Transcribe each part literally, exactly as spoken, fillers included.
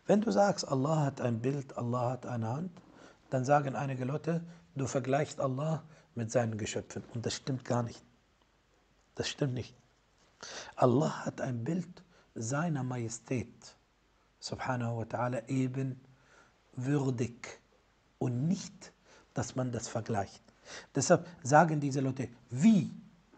Wenn du sagst, Allah hat ein Bild, Allah hat eine Hand, dann sagen einige Leute, du vergleichst Allah mit seinen Geschöpfen. Und das stimmt gar nicht. Das stimmt nicht. Allah hat ein Bild seiner Majestät, subhanahu wa ta'ala, eben würdig und nicht, dass man das vergleicht. Deshalb sagen diese Leute, wie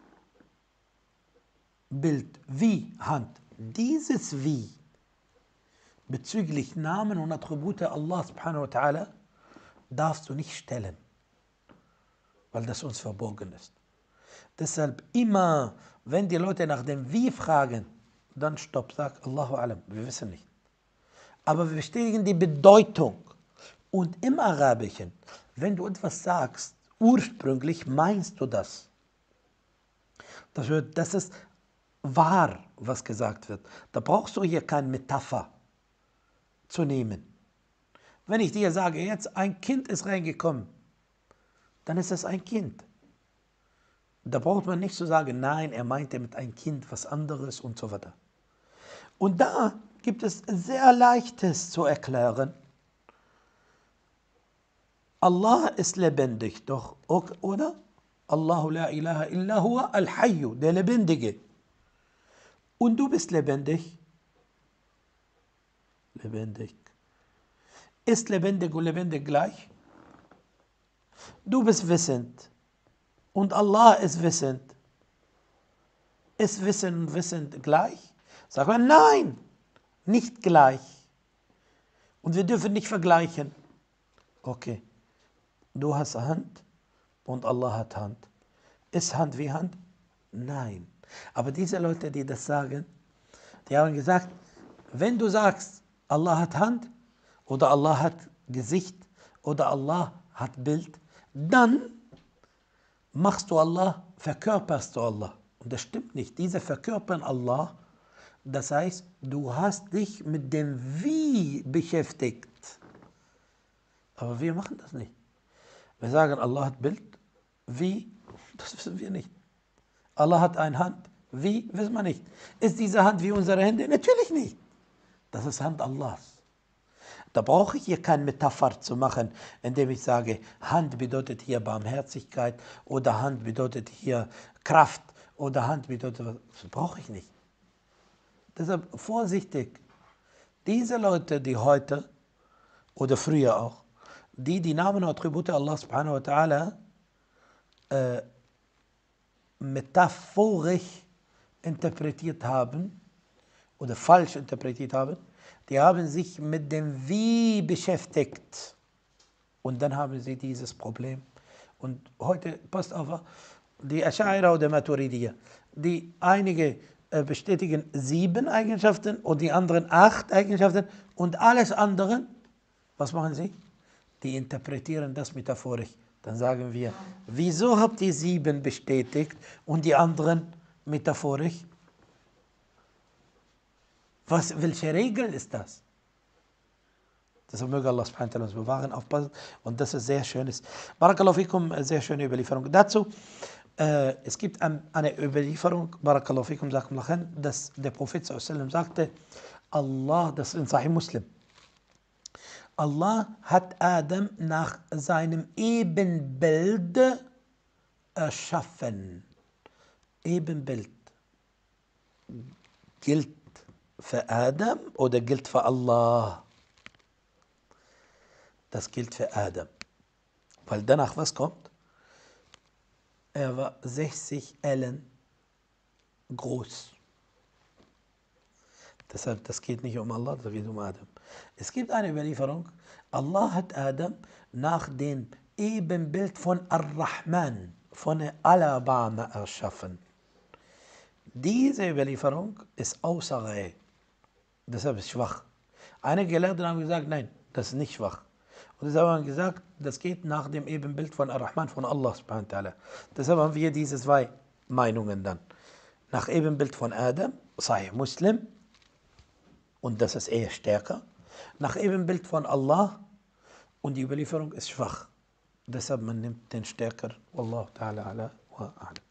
Bild, wie Hand. Dieses Wie bezüglich Namen und Attribute Allah subhanahu wa ta'ala darfst du nicht stellen, weil das uns verborgen ist. Deshalb immer, wenn die Leute nach dem Wie fragen, dann stopp, sag Allahu alam, wir wissen nicht. Aber wir bestätigen die Bedeutung. Und im Arabischen, wenn du etwas sagst, ursprünglich meinst du das. Das, wird, das ist wahr, was gesagt wird. Da brauchst du hier keine Metapher zu nehmen. Wenn ich dir sage, jetzt ein Kind ist reingekommen, dann ist es ein Kind. Da braucht man nicht zu sagen, nein, er meinte mit einem Kind was anderes und so weiter. Und da gibt es sehr Leichtes zu erklären. Allah ist lebendig, doch, oder? Allahu la ilaha illa huwa al-Hayyu, der Lebendige. Und du bist lebendig. Lebendig. Ist lebendig und lebendig gleich? Du bist wissend. Und Allah ist wissend. Ist Wissen und Wissend gleich? Sag mal, nein, nicht gleich. Und wir dürfen nicht vergleichen. Okay, du hast Hand und Allah hat Hand. Ist Hand wie Hand? Nein. Aber diese Leute, die das sagen, die haben gesagt, wenn du sagst, Allah hat Hand oder Allah hat Gesicht oder Allah hat Bild, dann machst du Allah, verkörperst du Allah. Und das stimmt nicht. Diese verkörpern Allah, das heißt, du hast dich mit dem Wie beschäftigt. Aber wir machen das nicht. Wir sagen, Allah hat Bild. Wie? Das wissen wir nicht. Allah hat eine Hand. Wie? Wissen wir nicht. Ist diese Hand wie unsere Hände? Natürlich nicht. Das ist Hand Allahs. Da brauche ich hier keine Metapher zu machen, indem ich sage, Hand bedeutet hier Barmherzigkeit oder Hand bedeutet hier Kraft oder Hand bedeutet was. Das brauche ich nicht. Deshalb vorsichtig. Diese Leute, die heute oder früher auch, die die Namen und Attribute Allah subhanahu wa ta'ala äh, metaphorisch interpretiert haben oder falsch interpretiert haben, die haben sich mit dem Wie beschäftigt. Und dann haben sie dieses Problem. Und heute, passt auf, die Ash'aira oder Maturidiyya, die einige äh, bestätigen sieben Eigenschaften und die anderen acht Eigenschaften und alles andere, was machen sie? Die interpretieren das metaphorisch. Dann sagen wir, wieso habt ihr sieben bestätigt und die anderen metaphorisch? Was, welche Regel ist das? Deshalb möge Allah subhanahu wa ta'ala uns bewahren, aufpassen. Und das ist sehr schönes. Barakallahu fikum, sehr schöne Überlieferung. Dazu, äh, es gibt ein, eine Überlieferung, Barakallahu fikum, dass der Prophet sallallahu alaihi wasallam sagte, Allah, das ist in Sahih Muslim, Allah hat Adam nach seinem Ebenbild erschaffen. Ebenbild gilt für Adam oder gilt für Allah? Das gilt für Adam. Weil danach was kommt? Er war sechzig Ellen groß. Deshalb, das geht nicht um Allah, das geht um Adam. Es gibt eine Überlieferung, Allah hat Adam nach dem Ebenbild von Ar-Rahman, von Al-Abama erschaffen. Diese Überlieferung ist außer Reihe. Deshalb ist es schwach. Einige Gelehrte haben gesagt, nein, das ist nicht schwach. Und deshalb haben wir gesagt, das geht nach dem Ebenbild von Ar-Rahman, von Allah subhanahu wa ta'ala. Deshalb haben wir diese zwei Meinungen dann. Nach Ebenbild von Adam, Sahih Muslim, und das ist eher stärker. Nach Ebenbild von Allah, und die Überlieferung ist schwach. Deshalb man nimmt den stärker. Wallahu ta'ala ala wa a'lam.